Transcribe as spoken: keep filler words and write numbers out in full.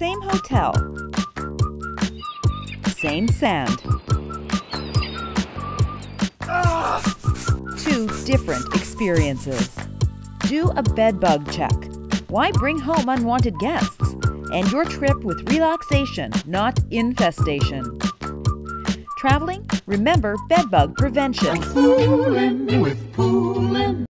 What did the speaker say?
Same hotel. Same sand. Two different experiences. Do a bed bug check. Why bring home unwanted guests? And your trip with relaxation, not infestation. Traveling? Remember bedbug prevention. Foolin' with Poulin.